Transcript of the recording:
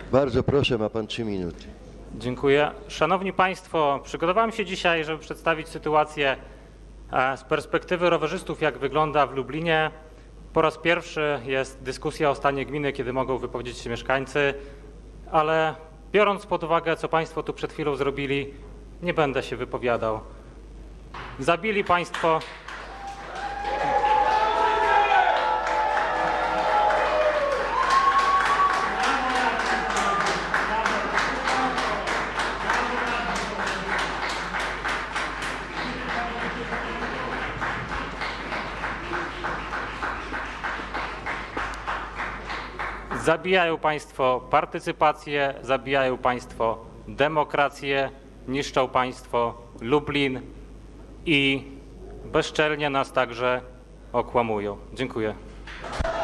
Bardzo proszę, ma pan 3 minuty. Dziękuję. Szanowni Państwo, przygotowałem się dzisiaj, żeby przedstawić sytuację z perspektywy rowerzystów, jak wygląda w Lublinie. Po raz pierwszy jest dyskusja o stanie gminy, kiedy mogą wypowiedzieć się mieszkańcy, ale biorąc pod uwagę, co Państwo tu przed chwilą zrobili, nie będę się wypowiadał. Zabili Państwo... Zabijają Państwo partycypację, zabijają Państwo demokrację, niszczą Państwo Lublin i bezczelnie nas także okłamują. Dziękuję.